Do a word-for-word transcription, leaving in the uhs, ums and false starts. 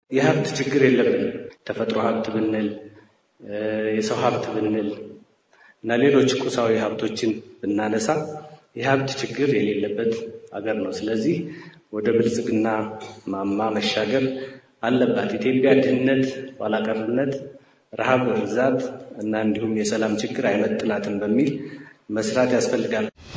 የሀብት ችግር የለብንም። ተፈጥሮ ሀብት ብንል የሰው ሀብት ብንል እና ሌሎች ቁሳዊ ሀብቶችን ብናነሳ የሀብት ችግር የሌለበት አገር ነው። ስለዚህ ወደ ብልጽግና ማማ መሻገር አለባት ኢትዮጵያ። ድህነት፣ ኋላቀርነት፣ ረሃብ፣ ርዛት እና እንዲሁም የሰላም ችግር አይመጥናትም በሚል መስራት ያስፈልጋል።